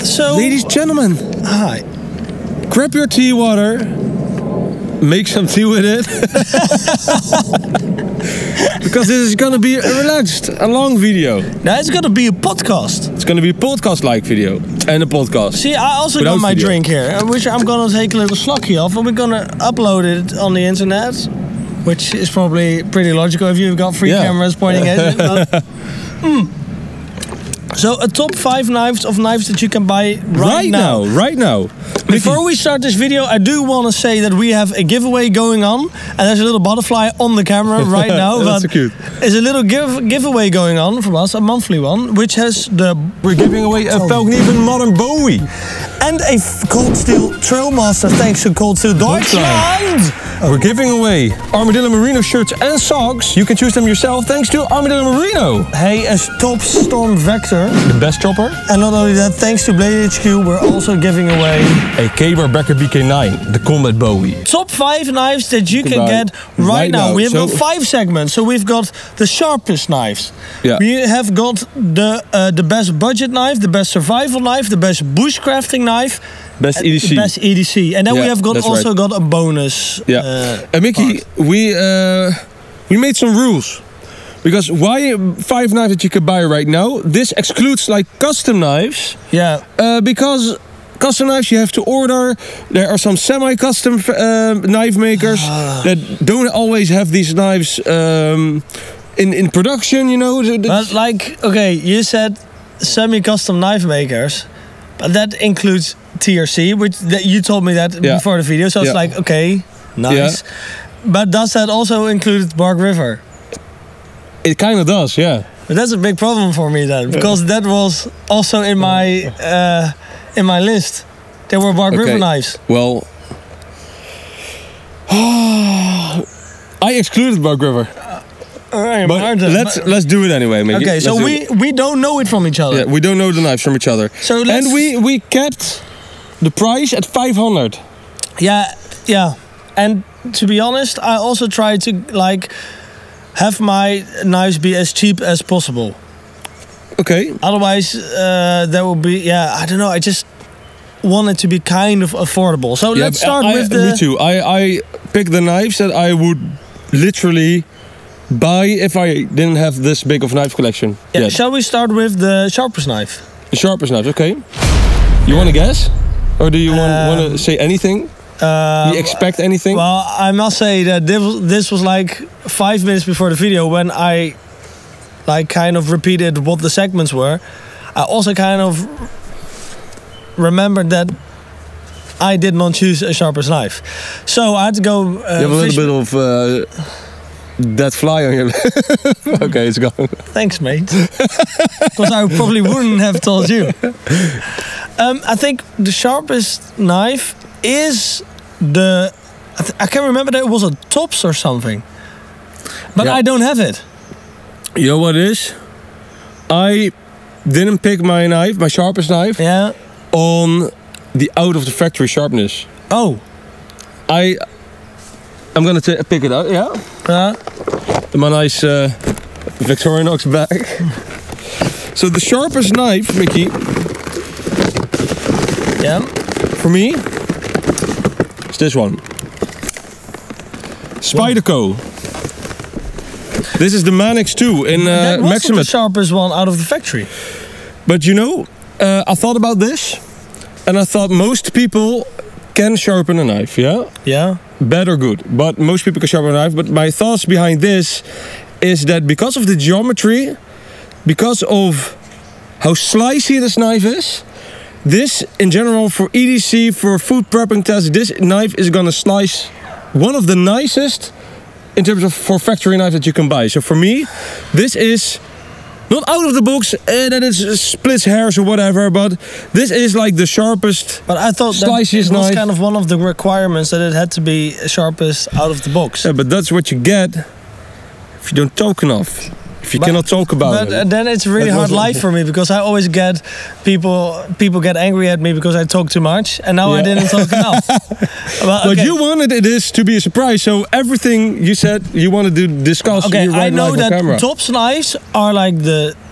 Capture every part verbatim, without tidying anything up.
So, ladies and gentlemen, hi. grab your tea water, make some tea with it. Because this is gonna be a relaxed, a long video. Now it's gonna be a podcast. It's gonna be a podcast-like video. And a podcast. See, I also Without got my video. drink here, which I'm gonna take a little sluggy off, and we're gonna upload it on the internet, which is probably pretty logical if you've got three Yeah. cameras pointing at it. But, mm. So, a top five knives of knives that you can buy right, Right now, right now. Before we start this video, I do want to say that we have a giveaway going on, and there's a little butterfly on the camera right now. That's but so cute. There's a little give, giveaway going on from us, a monthly one, which has the We're giving away a Falcon Even Modern Bowie. and a f- Cold Steel Trailmaster thanks to Cold Steel Deutschland. We're giving away Armadillo Merino shirts and socks. You can choose them yourself thanks to Armadillo Merino. Hey, a Top Storm Vector, The best chopper. and not only that, thanks to Blade H Q, we're also giving away A K-Bar Becker B K nine, the Combat Bowie. top five knives that you can Goodbye. get right, Right now. now. We have So- got five segments. So we've got the sharpest knives. Yeah. We have got the uh, the best budget knife, the best survival knife, the best bushcrafting knife, Best and E D C. the best E D C, and then we Yeah, have got that's also right. got a bonus. Yeah. uh, and Mickey, we uh, we made some rules. Because why five knives that you can buy right now? This excludes like custom knives. yeah. Uh, because custom knives you have to order. There are some semi-custom uh, knife makers that don't always have these knives um, in in production. You know. The- the- But like, okay, you said semi-custom knife makers, but that includes T R C, which that you told me that Yeah. before the video. So it's Yeah. like, okay, nice. Yeah. But does that also include Bark River? it kind of does, yeah. But that's a big problem for me then, because that was also in my uh, in my list. There were Bark River Okay. knives. Well, I excluded Bark River, All right, but but let's let's do it anyway. Maybe. okay. So Let's do we it. we don't know it from each other. Yeah, we don't know the knives from each other. So let's- and we we kept the price at five hundred. Yeah, yeah. And to be honest, I also try to like have my knives be as cheap as possible. Okay. Otherwise, uh, there will be yeah. I don't know. I just want it to be kind of affordable. So Yeah, let's start I, with the. Me too. I I picked the knives that I would literally buy if I didn't have this big of knife collection. Yeah, yet. shall we start with the sharpest knife? The sharpest knives. Okay. You want to guess, or do you want Um, want to say anything? Uh, you expect anything? Well, I must say that this was, this was like five minutes before the video when I like kind of repeated what the segments were. I also kind of remembered that I did not choose a sharpest knife. So I had to go... Uh, you have a fish- little bit of uh, that fly on your lip. Okay, it's gone. Thanks, mate. Because I probably wouldn't have told you. Um, I think the sharpest knife is the... I, th- I can't remember that it was a Tops or something. But Yeah. I don't have it. You know what it is? I didn't pick my knife, my sharpest knife, Yeah. on the out of the factory sharpness. Oh. I, I'm gonna t- pick it out. Yeah. Uh, My nice uh, Victorinox bag. So the sharpest knife, Mickey, yeah. for me, is this one. Spyderco. This is the Manix two in uh, that wasn't the Maximus. sharpest one out of the factory. But you know, uh, I thought about this, and I thought most people can sharpen a knife, yeah? Yeah. Bad or good, but most people can sharpen a knife. But my thoughts behind this is that because of the geometry, because of how slicey this knife is, this in general for E D C, for food prepping tests, this knife is gonna slice one of the nicest in terms of for factory knife that you can buy. So for me, this is not out of the box, uh, that it splits hairs or whatever, but this is like the sharpest. But I thought that Sliciest it was knife. kind of one of the requirements that it had to be sharpest out of the box. Yeah, but that's what you get if you don't talk enough. If you But- cannot talk about But uh, it. then it's a really That hard was- life for me because I always get people people get angry at me because I talk too much and now I Yeah. didn't talk enough. Well, But okay. you wanted it is to be a surprise, so everything you said you wanted to discuss. Okay, you I right know live on that camera. Tops knives are like the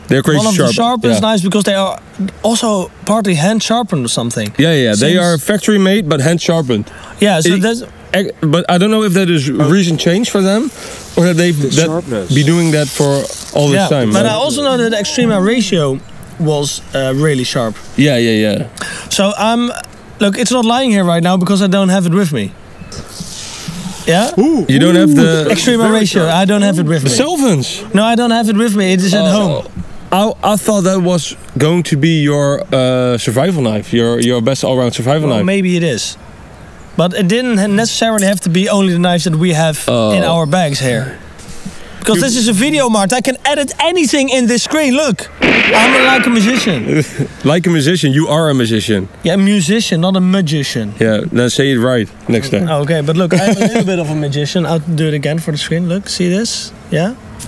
They're crazy One of sharp. the sharpest yeah. knives because they are also partly hand sharpened or something. Yeah, yeah. They Since- are factory made, but hand sharpened. Yeah, so It- that's Ec- But I don't know if that is recent change for them, or that they've that sharpness. be doing that for all this yeah. time. But right? I also know that the Extrema ratio was uh, really sharp. yeah, yeah, yeah. So I'm look, it's not lying here right now because I don't have it with me. Yeah, You don't have the Extrema ratio. I don't have it with me. Selvens. No, I don't have it with me. It is at home. I, I thought that was going to be your uh, survival knife, your your best all-round survival Well, knife. maybe it is. But it didn't ha- necessarily have to be only the knives that we have Oh. in our bags here. Because this is a video, Mart. I can edit anything in this screen. Look, I'm like a musician. Like a musician, you are a musician. Yeah, a musician, not a magician. Yeah, then say it right next time. Oh, okay, but look, I'm a little bit of a magician. I'll do it again for the screen. Look, see this? Yeah?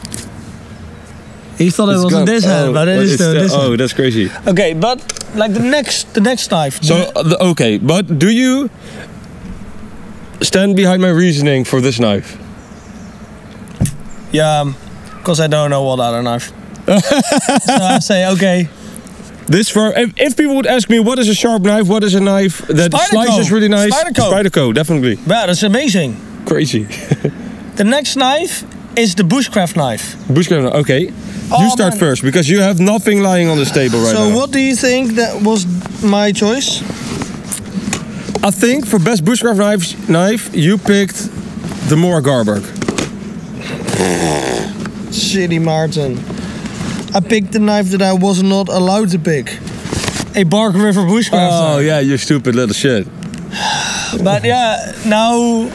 You thought it It's was in gone. this hand, Oh, but it but is it's the, the- this hand. Oh, that's crazy. Okay, but like the next, the next knife. So, uh, the, okay, but do you stand behind my reasoning for this knife? Yeah, because I don't know what other knife. So I say, okay, This for if, if people would ask me what is a sharp knife, what is a knife that Spyderco. slices really nice? Spyderco. Spyderco, definitely. wow, that's amazing. Crazy. The next knife is the bushcraft knife. Bushcraft, okay. Oh, you start man. first because you have nothing lying on this table right so now. what do you think that was my choice? I think for best bushcraft knife, knife you picked the Mora Garberg. Shitty Martin. I picked the knife that I was not allowed to pick. A Bark River bushcraft Oh knife. yeah, you stupid little shit. But yeah, now...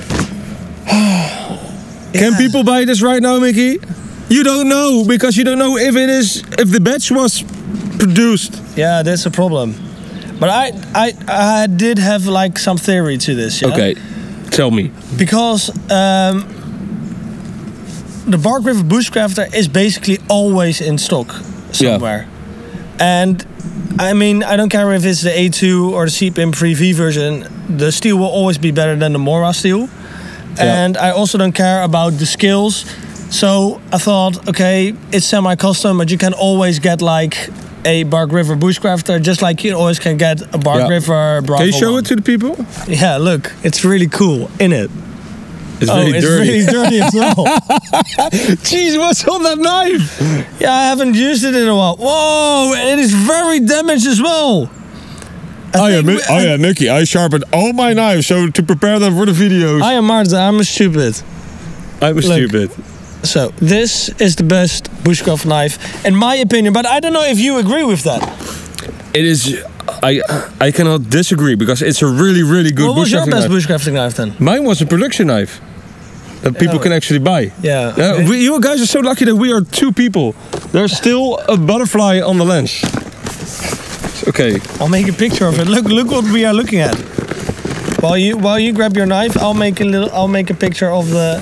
Can people buy this right now, Mickey? You don't know because you don't know if it is if the batch was produced. Yeah, that's a problem. But I, I, I did have like some theory to this. Yeah? Okay, tell me. Because um, the Bark River Bushcrafter is basically always in stock somewhere. And I mean, I don't care if it's the A two or the C P I M three V version, the steel will always be better than the Mora steel. Yeah. And I also don't care about the skills. So I thought, okay, it's semi-custom, but you can always get like a Bark River Bushcrafter, just like you always can get a Bark Yeah. River Bravo Can you show one. it to the people? Yeah, look, it's really cool, in it. It's Oh, really it's dirty. really dirty as well. Jeez, what's on that knife? Yeah, I haven't used it in a while. Whoa, it is very damaged as well. I Oh yeah, think Mi- we- oh yeah, Mickey. I sharpened all my knives so to prepare them for the videos. I am Martin, I'm stupid. I'm a stupid. So, this is the best bushcraft knife, in my opinion, but I don't know if you agree with that. It is. I I cannot disagree because it's a really really good What was your bushcrafting best knife. bushcrafting knife then? Mine was a production knife that people Yeah. can actually buy. Yeah. Yeah, okay. we, you guys are so lucky that we are two people. There's still a butterfly on the lens. Okay. I'll make a picture of it. Look, look what we are looking at. While you while you grab your knife, I'll make a little. I'll make a picture of the.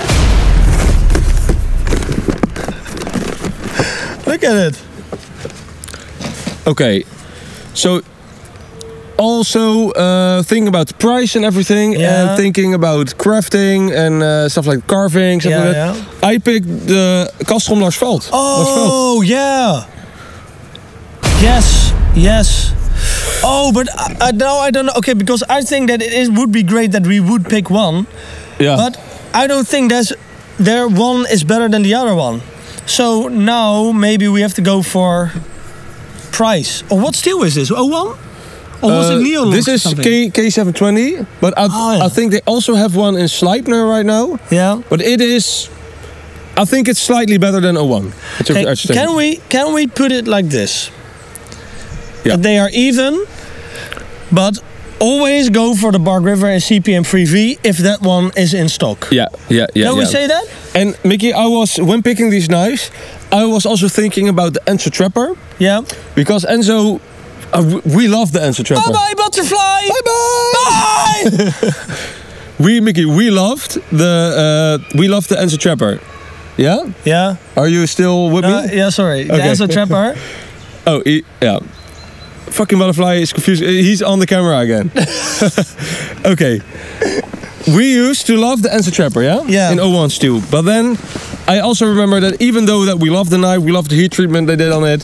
Look at it. Okay. So also uh, thinking about the price and everything, Yeah. and thinking about crafting and uh, stuff like carving, stuff Yeah, like that. I picked the Castrom Larsveld. Larsveld. Oh yeah. Yes. Yes. Oh, but I, I now I don't know. Okay, because I think that it is, would be great that we would pick one, Yeah. but I don't think there's there one is better than the other one. So now maybe we have to go for price. Or what steel is this? Oh one? Or was Uh, it Neolux? This is something? K K seven twenty, but I, Oh, yeah. I think they also have one in Sleipner right now. Yeah. But it is, I think it's slightly better than oh one. It's a- Okay, it's a- can we can we put it like this? Yeah. That they are even, but always go for the Bark River and C P M three V if that one is in stock. Yeah, yeah, yeah. Can we yeah. say that? And Mickey, I was when picking these knives, I was also thinking about the Enzo Trapper Yeah. because Enzo, uh, w- we love the Enzo Trapper. Bye bye butterfly. Bye bye. Bye. We Mickey, we loved the uh, we loved the Enzo Trapper. Yeah. Yeah. Are you still with Uh, me? yeah. Sorry. Okay. That's a trapper. Oh, he, yeah. Fucking butterfly is confused. He's on the camera again. Okay. We used to love the Enzo Trapper, yeah? Yeah. In oh one steel. But then I also remember that even though that we love the knife, we love the heat treatment they did on it,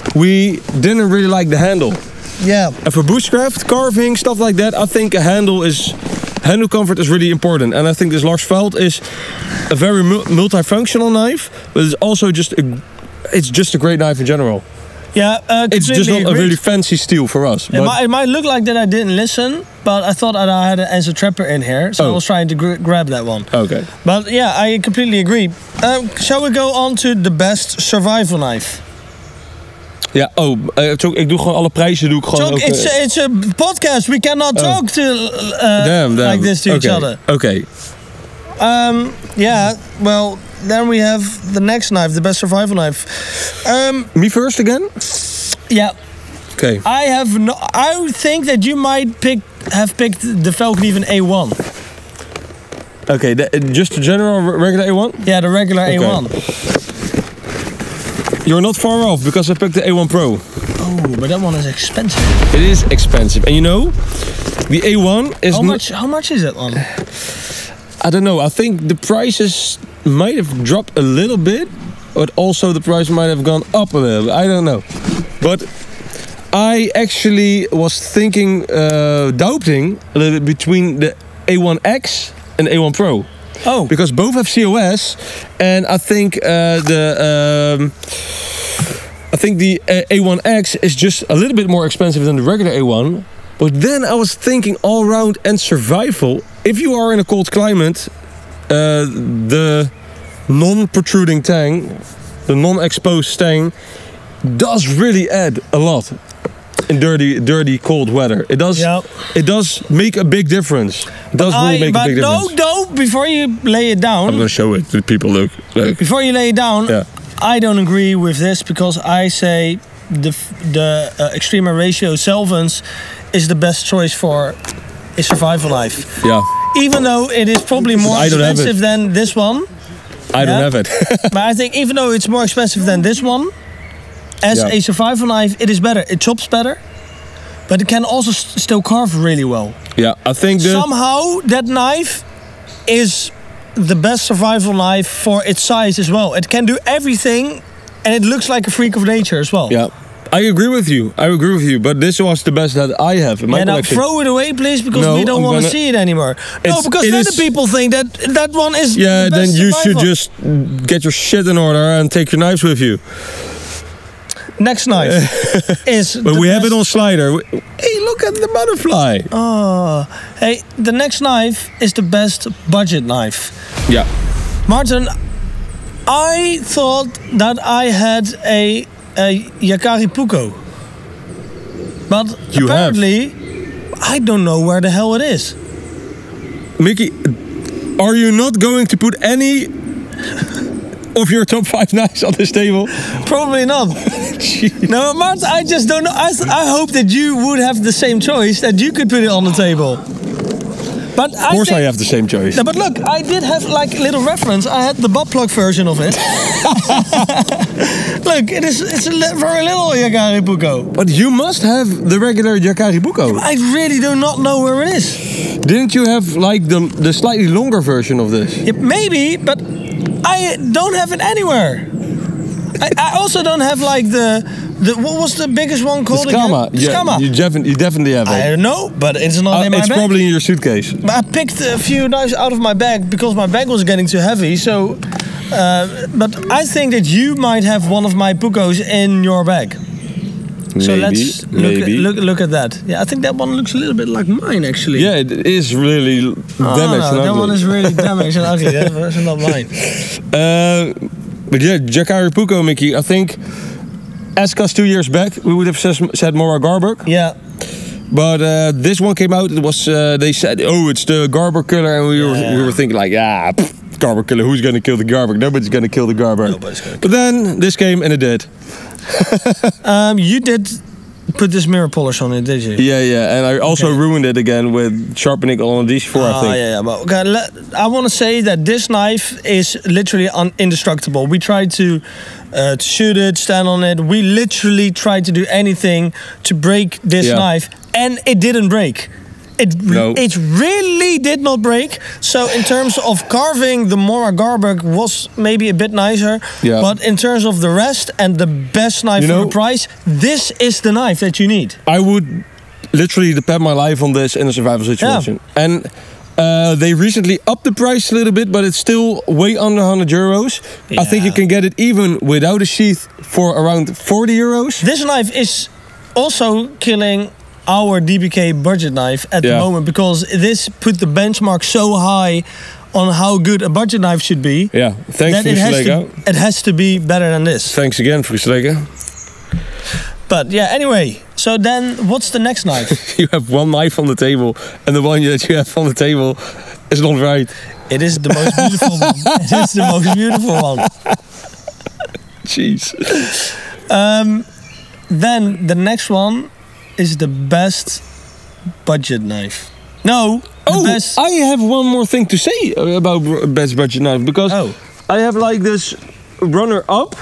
we didn't really like the handle. Yeah. And for bushcraft, carving, stuff like that, I think a handle is handle comfort is really important. And I think this Lars Veld is a very mu multifunctional knife, but it's also just a, it's just a great knife in general. Yeah, uh, it's just not agreed. a really fancy steel for us. It might, it might look like that I didn't listen, but I thought that I had an Enzo Trapper in here, so oh. I was trying to gr grab that one. Okay. But yeah, I completely agree. Um, shall we go on to the best survival knife? Ja, oh, uh, ik doe gewoon alle prijzen doe ik gewoon. Talk, ook, it's, a, it's a podcast. We cannot talk oh. to uh, damn, damn. like this to okay. each other. Okay. Um. Yeah. Well, then we have the next knife, the best survival knife. Um. Me first again. Yeah. Okay. I have no. I think that you might pick have picked the Falcon even A one. Okay. The, just the general regular A one. Yeah, the regular okay. A one. You're not far off because I picked the A one Pro. Oh, but that one is expensive. It is expensive, and you know, the A one is. How much? How much is it one? I don't know. I think the prices might have dropped a little bit, but also the price might have gone up a little bit. I don't know. But I actually was thinking, uh, doubting a little bit between the A one X and A one Pro. Oh. Because both have C O S, and I think uh, the um, I think the uh, A one X is just a little bit more expensive than the regular A one. But then I was thinking all round and survival. If you are in a cold climate, uh, the non-protruding tang, the non-exposed tang, does really add a lot in dirty, dirty, cold weather. It does. Yep. It does make a big difference. It does really I, make a big no, difference. no, no. Before you lay it down, I'm gonna show it to people. Look, look. Before you lay it down, yeah. I don't agree with this because I say the the uh, Extrema Ratio Selvens is the best choice for a survival knife. Yeah. Even though it is probably more expensive than this one. I don't yeah? have it. But I think even though it's more expensive than this one, as yeah. a survival knife, it is better. It chops better, but it can also st still carve really well. Yeah, I think that somehow that knife is the best survival knife for its size as well. It can do everything, and it looks like a freak of nature as well. Yeah. I agree with you. I agree with you. But this was the best that I have in my yeah, collection. Now throw it away, please, because no, we don't want to see it anymore. No, because then the people think that that one is. Yeah, the best then you survival. should just get your shit in order and take your knives with you. Next knife is. But we have it on slider. Hey, look at the butterfly. Oh, hey, the next knife is the best budget knife. Yeah. Martin, I thought that I had a. A Yakari Puko, but you apparently have. I don't know where the hell it is. Mickey, are you not going to put any of your top five knives on this table? Probably not. No, Martin, I just don't know. I, th I hope that you would have the same choice, that you could put it on the table. But of course I, I have the same choice. No, but look, I did have like a little reference. I had the butt plug version of it. Look, it is it's a li very little Yakari Puko. But you must have the regular Yakari Puko. I really do not know where it is. Didn't you have like the the slightly longer version of this? Yeah, maybe, but I don't have it anywhere. I, I also don't have like the the what was the biggest one called? The Skama. The Skama. Yeah, you, definitely, you definitely have it. I don't know, but it's not uh, in my it's bag. It's probably in your suitcase. But I picked a few knives out of my bag because my bag was getting too heavy. So, uh, but I think that you might have one of my Pukos in your bag. So maybe, let's look, maybe. At, look look at that. Yeah, I think that one looks a little bit like mine actually. Yeah, it is really oh, damaged. No, and that ugly. one is really damaged and ugly. That's not mine. Uh, but yeah, Yakari Puko, Mickey. I think. Ask us two years back, we would have said Mora Garberg. Yeah. But uh, this one came out, it was, uh, they said, oh, it's the Garberg killer. And we, yeah, were, yeah. we were thinking like, yeah, pff, Garberg killer, who's going to kill the Garberg? Nobody's going to kill the Garberg. Nobody's gonna but then this came and it did. um, you did put this mirror polish on it, did you? Yeah, yeah. And I also okay. ruined it again with sharpening on a D C four, oh, I think. yeah, yeah. But okay, let, I want to say that this knife is literally un indestructible. We tried to, uh, to shoot it, stand on it. We literally tried to do anything to break this yeah. knife, and it didn't break. It No. it really did not break. So in terms of carving, the Mora Garberg was maybe a bit nicer. Yeah. But in terms of the rest and the best knife You for know- the price, this is the knife that you need. I would literally depend my life on this in a survival situation. And uh, they recently upped the price a little bit, but it's still way under one hundred euros. I think you Yeah. can get it even without a sheath for around forty euros. This knife is also killing our D B K budget knife at the Yeah. moment, because this put the benchmark so high on how good a budget knife should be. Yeah, thanks that it has, Frieslega. to, it has to be better than this. Thanks again, Frieslega. But yeah, anyway, so then what's the next knife? You have one knife on the table, and the one that you have on the table is not right. It is the most beautiful one. It is the most beautiful one. Jeez. Um, then the next one is the best budget knife. No, the Oh, best. I have one more thing to say about b- best budget knife, because Oh. I have like this runner-up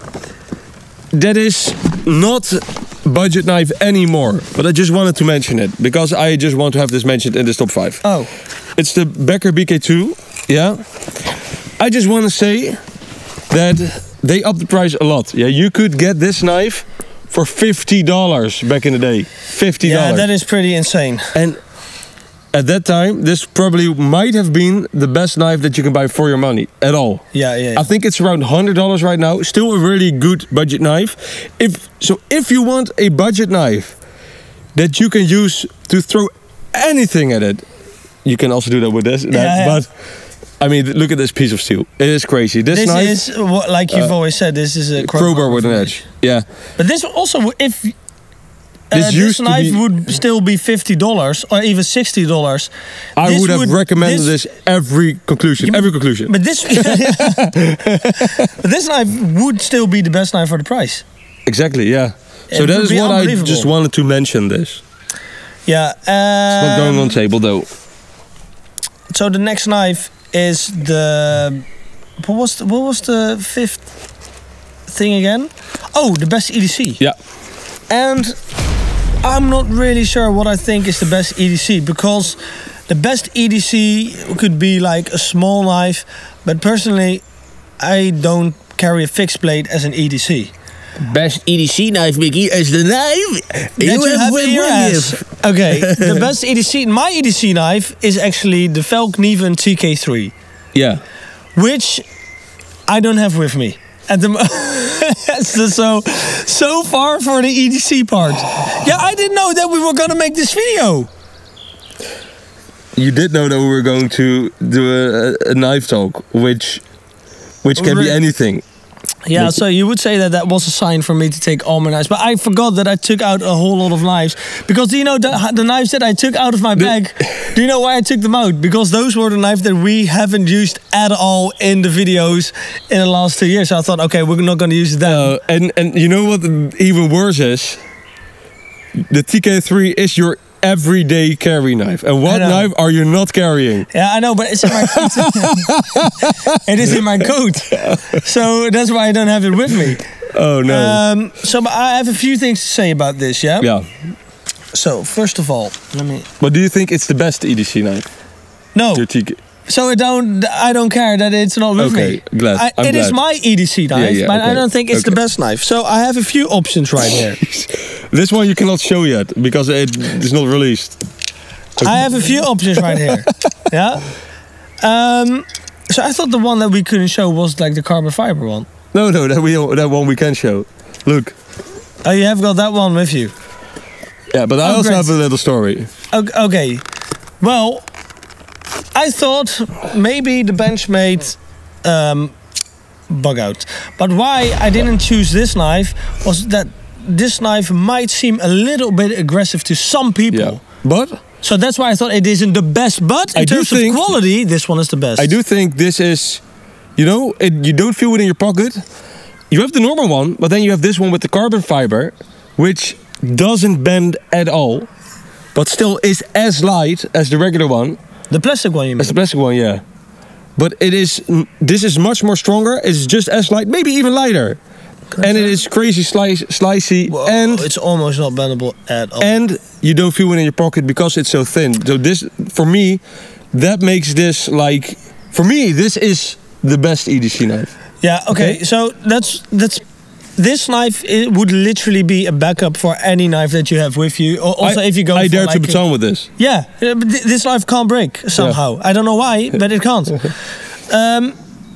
that is not budget knife anymore, but I just wanted to mention it because I just want to have this mentioned in this top five. Oh, It's the Becker B K two. Yeah, I just want to say that they upped the price a lot. Yeah, you could get this knife for fifty dollars back in the day. Fifty dollars. yeah, that is pretty insane. And at that time, this probably might have been the best knife that you can buy for your money at all. Yeah, yeah. yeah. I think it's around one hundred dollars right now. Still a really good budget knife. If so, if you want a budget knife that you can use to throw anything at it, you can also do that with this. that, Yeah, yeah. But I mean, look at this piece of steel. It is crazy. This, This knife, is what, like you've always said. This is a crowbar, crowbar with an edge. Yeah. But this also, if uh, This this, used to knife be- would still be fifty dollars or even sixty dollars, I this would have recommended this- this, every conclusion. Every conclusion. But this, but this knife would still be the best knife for the price. Exactly. Yeah. It So that would is be what I unbelievable. just wanted to mention. This. Yeah. It's not going um, on table though. So the next knife is the what was the, what was the fifth thing again? Oh, the best E D C. Yeah. And I'm not really sure what I think is the best E D C, because the best E D C could be like a small knife, but personally I don't carry a fixed blade as an E D C. Best E D C knife, Mickey, is the knife That you have in your ass. Okay, the best E D C, my E D C knife is actually the Velknieven T K three, Yeah. which I don't have with me at the moment. so so far for the E D C part. Yeah, I didn't know that we were gonna make this video. You did know that we were going to do a, a knife talk, which which can be Re- anything. Yeah, so you would say that that was a sign for me to take all my knives, but I forgot that I took out a whole lot of knives, because do you know the, the knives that I took out of my bag? Do you know why I took them out? Because those were the knives that we haven't used at all in the videos in the last two years. So I thought, okay, we're not going to use them. Uh, and and you know what even worse is? The T K three is your everyday carry knife. And what I know. knife are you not carrying? Yeah, I know, but it's in my coat. It is in my coat, so that's why I don't have it with me. Oh no. Um, so but I have a few things to say about this. Yeah. yeah. So first of all, let me. But do you think it's the best E D C knife? No. Your T K. So I don't, I don't care that it's not with Okay, me. glad. I, I'm it is glad. my E D C knife, yeah, but I okay, don't think it's the okay. best knife. So I have a few options right here. This one you cannot show yet because it is not released. I have a few options right here. Yeah. Um. So I thought the one that we couldn't show was like the carbon fiber one. No, no, that we that one we can show. Look. Oh, you have got that one with you. Yeah, but I Oh, also great. have a little story. O- Okay. Well, I thought maybe the Benchmade um, bug out. But why I didn't choose this knife was that this knife might seem a little bit aggressive to some people. Yeah. But So that's why I thought it isn't the best. But in I do terms of think- quality, this one is the best. I do think this is, you know, it, you don't feel it in your pocket. You have the normal one, but then you have this one with the carbon fiber, which doesn't bend at all, but still is as light as the regular one. The plastic one, you mean? As the plastic one, yeah. But it is, this is much more stronger. It's just as light, maybe even lighter. and it is crazy slice, slicey, Whoa, and it's almost not bendable at all. and you don't feel it in your pocket because it's so thin. So this, for me, that makes this like, for me, this is the best E D C knife. Yeah, okay, Okay. so that's that's this knife, it would literally be a backup for any knife that you have with you. Al- Also, I, if you go, I for dare like to baton with this. yeah, uh, but thi- this knife can't break somehow. I don't know why, but it can't. um,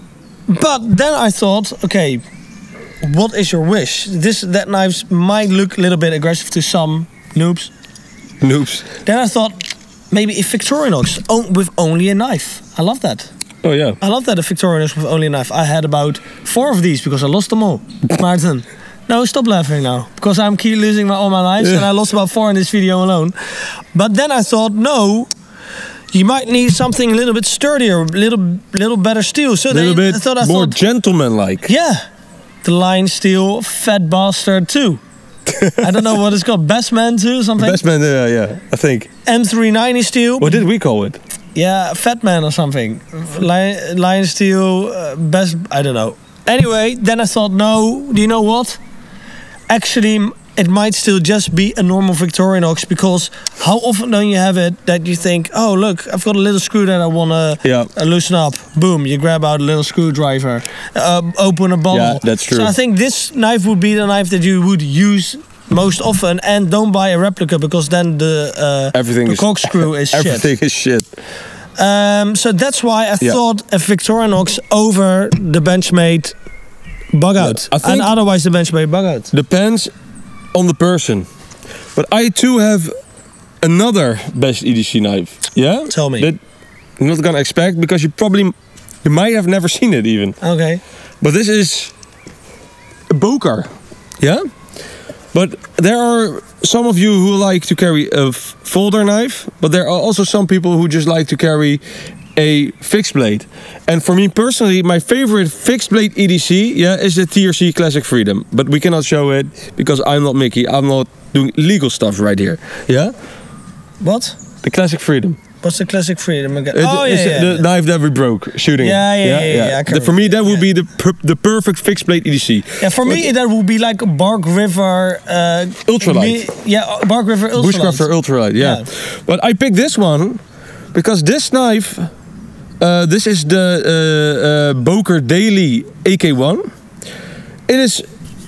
but then I thought, okay, what is your wish? This that knife might look a little bit aggressive to some noobs. Noobs. Then I thought maybe a Victorinox o- with only a knife. I love that. Oh yeah. I love that a Victorinox with only a knife. I had about four of these because I lost them all. Maarten, no, stop laughing now. Because I'm keep losing my, all my knives and I lost about four in this video alone. But then I thought, no, you might need something a little bit sturdier, a little, little better steel. So A little they, bit I thought, I more thought, gentleman-like. yeah, the Lion Steel Fat Bastard two. I don't know what it's called, Best Man two or something. Best man, uh, yeah, I think. M three ninety steel. What did we call it? Yeah, Fat Man or something. Lion, Lion Steel, uh, best, I don't know. Anyway, then I thought, no, do you know what? Actually, m- it might still just be a normal Victorinox because how often don't you have it that you think, oh, look, I've got a little screw that I want to Yeah. uh, loosen up. Boom, you grab out a little screwdriver, uh, open a bottle. Yeah, that's true. So I think this knife would be the knife that you would use most often, and don't buy a replica because then the, uh, Everything the is corkscrew is shit. Everything is shit. Um, so that's why I Yeah. thought a Victorinox over the Benchmade bug out. I think- and otherwise the Benchmade bug out. Depends on the person. But I too have another best E D C knife. Yeah? Tell me. That you're not gonna expect because you probably, you might have never seen it even. Okay. But this is a Boker. Yeah? But there are some of you who like to carry a f- folder knife, but there are also some people who just like to carry a fixed blade. And for me personally, my favorite fixed blade E D C, yeah, is the T R C Classic Freedom. But we cannot show it because I'm not Mickey. I'm not doing legal stuff right here. Yeah? What? The Classic Freedom. What's the Classic Freedom again? It- oh, yeah, it's yeah. the knife that we broke shooting. Yeah, yeah, yeah, yeah, I can The- for me, that remember, would be the per- the perfect fixed blade E D C. yeah, for me that would be like a Bark River... Uh, Ultralight. me- Yeah, Bark River Ultralight. Bushcrafter Ultralight, yeah. Yeah. But I picked this one because this knife, uh, this is the uh, uh, Boker Daily A K one. It is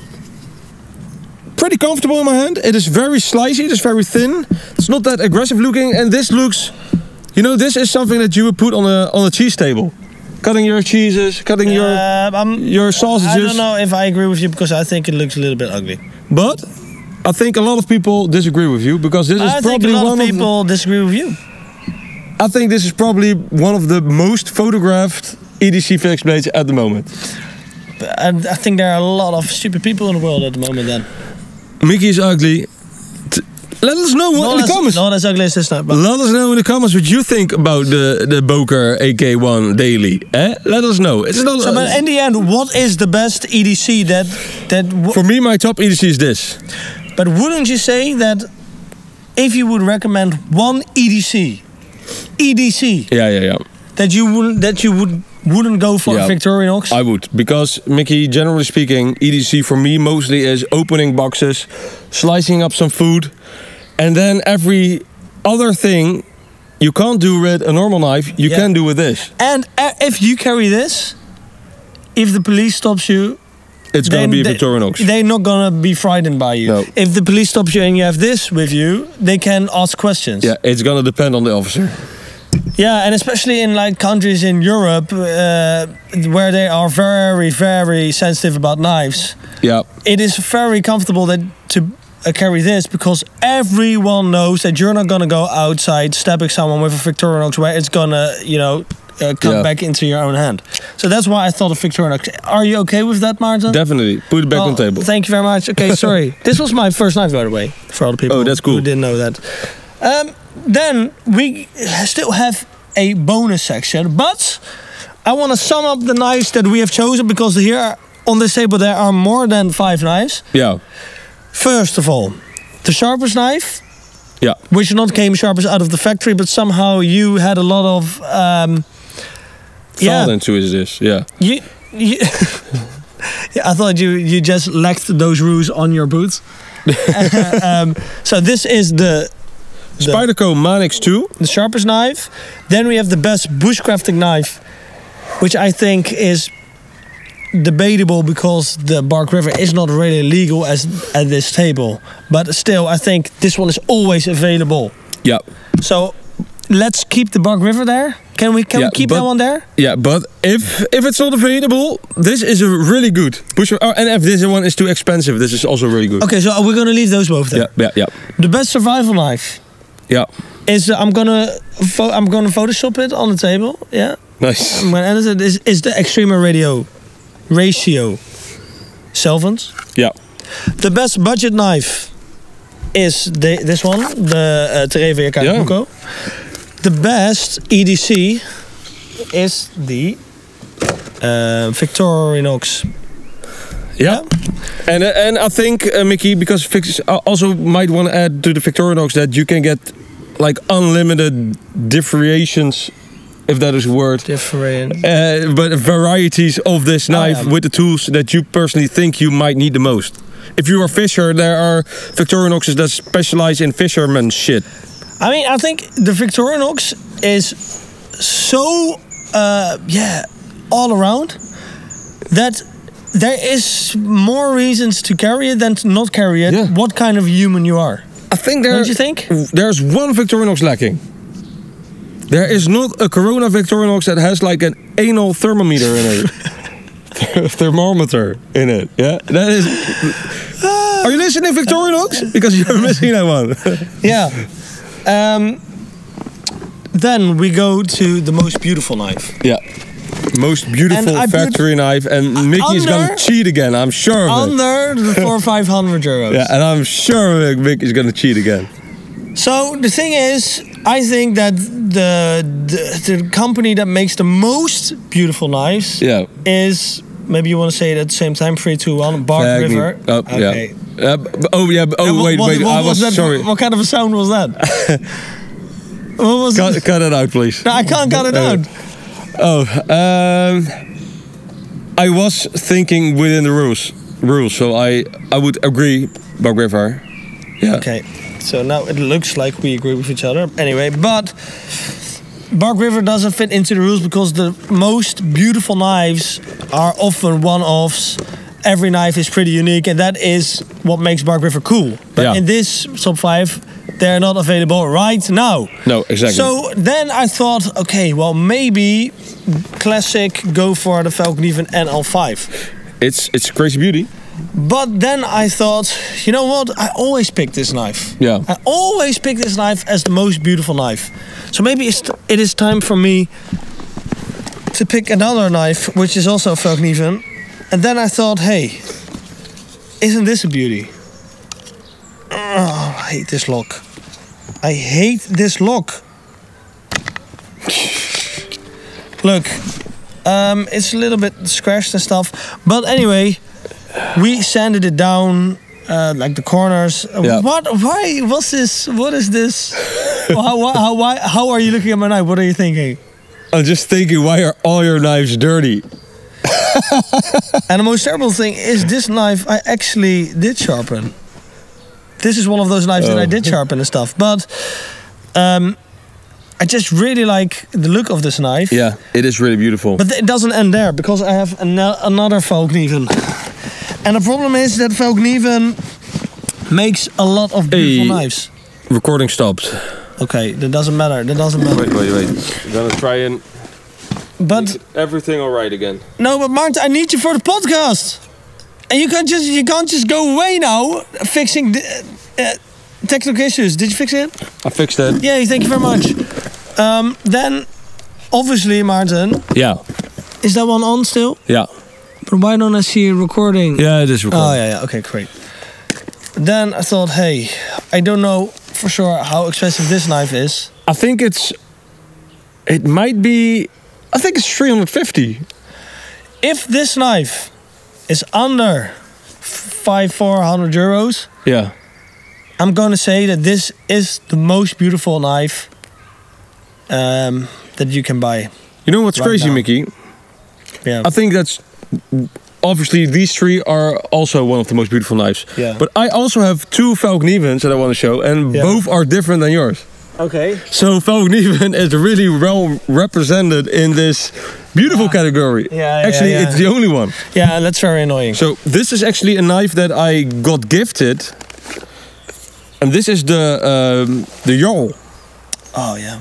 pretty comfortable in my hand. It is very slicey, it is very thin. It's not that aggressive looking, and this looks, you know, this is something that you would put on a on a cheese table. Cutting your cheeses, cutting your Uh, I'm, your sausages. I don't know if I agree with you because I think it looks a little bit ugly. But I think a lot of people disagree with you because this is I think a probably lot one of of the- people disagree with you. I think this is probably one of the most photographed E D C fixed blades at the moment. And I think there are a lot of stupid people in the world at the moment then. Mickey is ugly. T- Let us know Not in the as, comments. not as ugly as this now, but Let us know in the comments what you think about the, the Boker A K one Daily. Eh? Let us know. It's not. So, but in the end, what is the best E D C that that? w- For me, my top E D C is this. But wouldn't you say that if you would recommend one E D C, E D C, Yeah, yeah, yeah. that you wouldn't that you would wouldn't go for Yeah. a Victorinox? I would, because Mickey, generally speaking, E D C for me mostly is opening boxes, slicing up some food, and then every other thing you can't do with a normal knife, you Yeah. can do with this. And uh, if you carry this, if the police stops you, It's gonna then be a they- Victorinox. They're not gonna be frightened by you. No. If the police stops you and you have this with you, they can ask questions. Yeah, it's gonna depend on the officer. Yeah, and especially in like countries in Europe uh, where they are very, very sensitive about knives, Yeah, it is very comfortable that to uh, carry this because everyone knows that you're not gonna go outside stabbing someone with a Victorinox where it's gonna, you know, uh, come Yeah. back into your own hand. So that's why I thought of Victorinox. Are you okay with that, Maarten? definitely. Put it back Well, on the table. Thank you very much. Okay, sorry. This was my first knife, by the way, for all the people Oh, that's cool. who didn't know that. Um, then we still have a bonus section, but I want to sum up the knives that we have chosen because here on this table there are more than five knives. Yeah, First of all, the sharpest knife, yeah. which not came sharpest out of the factory, but somehow you had a lot of um, Thought yeah, into is this. Yeah, you, you Yeah, I thought you you just lacked those rules on your boots. um, so this is the the, Spyderco Manix two. the sharpest knife. Then we have the best bushcrafting knife, which I think is debatable because the Bark River is not really legal as at this table. But still, I think this one is always available. Yeah. So let's keep the Bark River there. Can we can Yeah, we keep but- that one there? Yeah, but if if it's not available, this is a really good push. Oh, and if this one is too expensive, this is also really good. Okay, so we're gonna leave those both there. Yeah, yeah, yeah, The best survival knife yeah. is uh, I'm gonna pho- I'm gonna Photoshop it on the table. Yeah, Nice. I'm gonna edit it. Is is the Extrema Radio Ratio Selvens. Yeah, The best budget knife is the, this one, the uh, Tereva Kakuko. The best E D C is the uh, Victorinox. yeah. And uh, and I think uh, Mickey, because Fix I also might want to add to the Victorinox that you can get like unlimited differentiations, if that is a word. Different. Uh, but varieties of this knife yeah. with the tools that you personally think you might need the most. If you are a fisher, there are Victorinoxes that specialize in fisherman shit. I mean, I think the Victorinox is so, uh, yeah, all around that there is more reasons to carry it than to not carry it. Yeah. What kind of human you are. I think there, Don't you think? there's one Victorinox lacking. There is not a Corona Victorinox that has like an anal thermometer in it. Thermometer in it. Yeah, that is. Are you listening, Victorinox? Because you're missing that one. Yeah. Um, then we go to the most beautiful knife. Yeah. Most beautiful And I put- factory knife, and Mickey is gonna Under- cheat again. I'm sure of it. Under the four five hundred euros. Yeah, and I'm sure Mick is gonna cheat again. So the thing is, I think that the, the the company that makes the most beautiful knives Yeah. is, maybe you want to say it at the same time, three, two, one, Bark Fag me- River. Oh, Okay. yeah. Uh, b- oh yeah. b- Oh And what- wait, what- wait. what I was that, sorry. What kind of a sound was that? What was Cut, it? cut it out, please. No, I can't cut it Uh, out. Oh, um, I was thinking within the rules, rules. So I, I would agree, Bark River. Yeah. Okay, so now it looks like we agree with each other. Anyway, but Bark River doesn't fit into the rules because the most beautiful knives are often one-offs. Every knife is pretty unique, and that is what makes Bark River cool. But Yeah. in this top five, they're not available right now. No, exactly. So then I thought, okay, well maybe classic, go for the Valknieven N L five. it's it's crazy beauty. But then I thought, you know what? I always pick this knife. Yeah. I always pick this knife as the most beautiful knife. So maybe it's t- it is time for me to pick another knife, which is also Valknieven. And then I thought, hey, isn't this a beauty? Oh, I hate this lock. I hate this lock. Look, um, it's a little bit scratched and stuff. But anyway, we sanded it down, uh, like the corners. Uh, Yeah. What? Why? What's this? What is this? how, why, how, why, how are you looking at my knife? What are you thinking? I'm just thinking, why are all your knives dirty? And the most terrible thing is this knife I actually did sharpen. This is one of those knives that I Oh. did sharpen and stuff. But um, I just really like the look of this knife. Yeah, it is really beautiful. But it doesn't end there because I have an another Valknieven. And the problem is that Valknieven makes a lot of beautiful Hey. knives. Recording stopped. Okay, that doesn't matter. That doesn't matter. Wait, wait, wait. I'm gonna try and But everything all right again. no, but Martin, I need you for the podcast. And you can't just you can't just go away now fixing the uh, technical issues. Did you fix it? I fixed it. Yeah, thank you very much. Um, then, obviously, Martin, Yeah, is that one on still? yeah, But why don't I see it recording? yeah. It is recording. Oh, yeah, yeah. Okay, great. Then I thought, hey, I don't know for sure how expensive this knife is. I think it's. It might be. I think it's three hundred fifty. If this knife is under five, four hundred euros, Yeah. I'm going to say that this is the most beautiful knife um, that you can buy. You know what's Right crazy, now. Mickey? Yeah. I think that's obviously these three are also one of the most beautiful knives. Yeah. But I also have two Falknievens that I want to show, and Yeah. both are different than yours. Okay. So Falknieven is really well represented in this beautiful category. Yeah, yeah, Actually, yeah. it's the only one. Yeah, that's very annoying. So this is actually a knife that I got gifted, and this is the um, the Jarl. Oh yeah.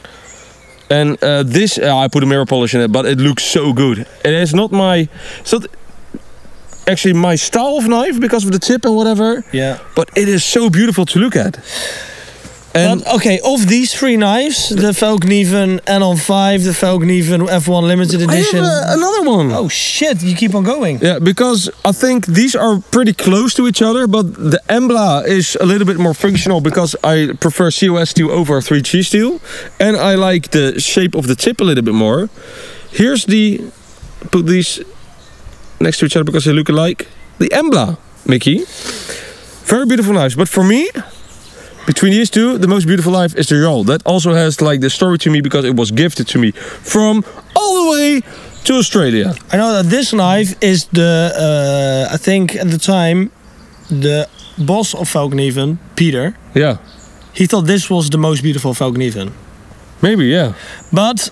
And uh, this, uh, I put a mirror polish in it, but it looks so good. It is not my, it's not actually my style of knife because of the tip and whatever. Yeah. But it is so beautiful to look at. And But okay, of these three knives, the Falknieven N L five, the Falknieven F one limited I have edition. uh, another one. Oh shit! You keep on going. Yeah, because I think these are pretty close to each other, but the Embla is a little bit more functional because I prefer C O S steel over three G steel, and I like the shape of the tip a little bit more. Here's the, put these next to each other because they look alike. The Embla, Mickey. Very beautiful knives, but for me, between these two, the most beautiful knife is the Jarl. That also has like the story to me because it was gifted to me from all the way to Australia. I know that this knife is the, uh, I think at the time, the boss of Falknieven, Peter. Yeah, He thought this was the most beautiful Falknieven. maybe, yeah. But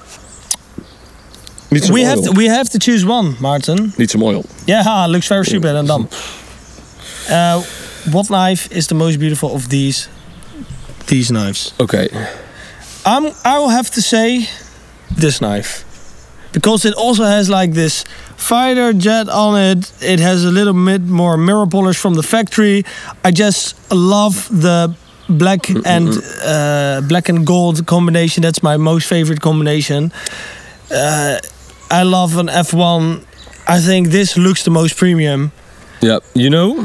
Need some we oil. have to, we have to choose one, Martin. Need some oil. Yeah, ha, looks very stupid and dumb. Uh, what knife is the most beautiful of these these knives? Okay. I'm, I will have to say this knife. Because it also has like this fighter jet on it. It has a little bit more mirror polish from the factory. I just love the black and uh, black and gold combination. That's my most favorite combination. Uh, I love an F one. I think this looks the most premium. Yeah, you know,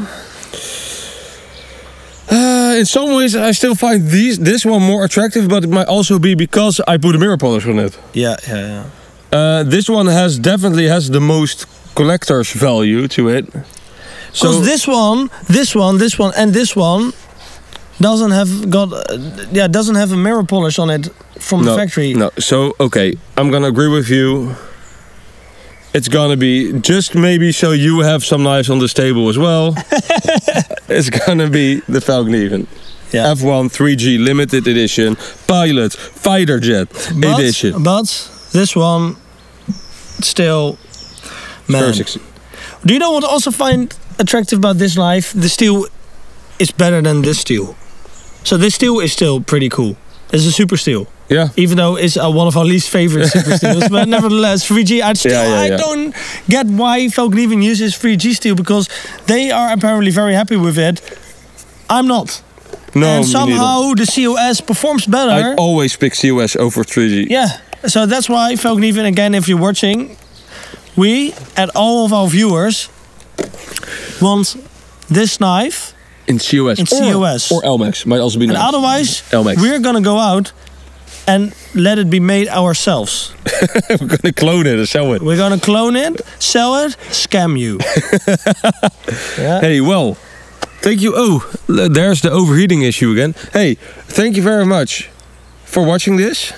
uh, in some ways I still find these this one more attractive, but it might also be because I put a mirror polish on it. Yeah, yeah, yeah. Uh, this one has definitely has the most collector's value to it. Because So this one, this one, this one, and this one doesn't have got, uh, yeah, doesn't have a mirror polish on it from no, the factory. no. So okay, I'm gonna agree with you. It's gonna be just maybe so you have some knives on this table as well. It's gonna be the Falknieven. Yeah. F one three G limited edition pilot fighter jet But, edition. but this one still, man. Very sexy. Do you know what I also find attractive about this knife? The steel is better than this steel. So this steel is still pretty cool. It's a super steel. Yeah. Even though it's uh, one of our least favorite super steels, but nevertheless, three G. I still, Yeah, yeah, I yeah. don't get why Falknieven uses three G steel because they are apparently very happy with it. I'm not. No, and me somehow the C O S performs better. neither. I always pick C O S over three G. Yeah. So that's why Falknieven, again, if you're watching, we and all of our viewers want this knife. In C O S. In or, C O S. Or L MAX. Might also be And nice. otherwise, L MAX. we're gonna go out and let it be made ourselves. We're gonna clone it and sell it. We're gonna clone it, sell it, scam you. Yeah. Hey, well, thank you. Oh, l- there's the overheating issue again. Hey, thank you very much for watching this.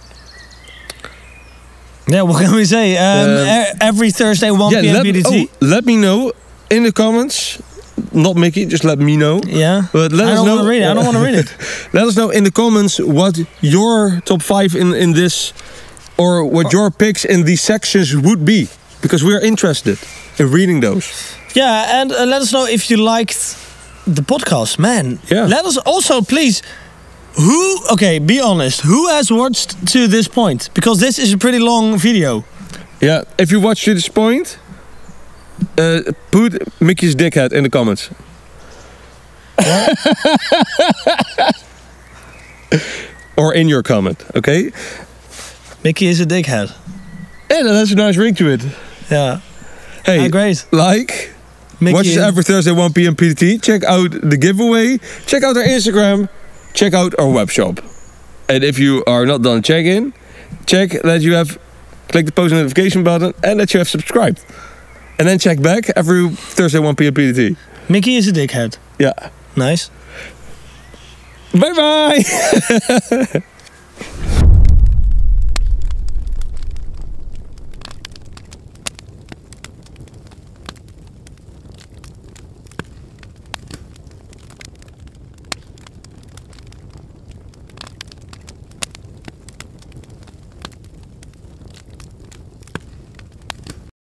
Yeah, what can we say? Um, Um, e- every Thursday, one Yeah, p m let, B D T. oh, let me know in the comments. Not Mickey, just let me know. Yeah. But let I us don't know. want to read it. I don't want to read it. Let us know in the comments what your top five in, in this, or what your picks in these sections would be. Because we are interested in reading those. Yeah, and uh, let us know if you liked the podcast, man. Yeah. Let us also, please, who, okay, be honest, who has watched to this point? Because this is a pretty long video. Yeah, if you watch to this point, uh, put Mickey's dickhead in the comments. Or in your comment, okay? Mickey is a dickhead. Yeah, that has a nice ring to it. Yeah. Hey, Ah, great. like, Mickey watch us is- every Thursday one p m P D T. Check out the giveaway. Check out our Instagram. Check out our web shop. And if you are not done checking, check that you have clicked the post notification button and that you have subscribed. And then check back every Thursday one p m P D T. Mickey is a dickhead. Yeah. Nice. Bye bye.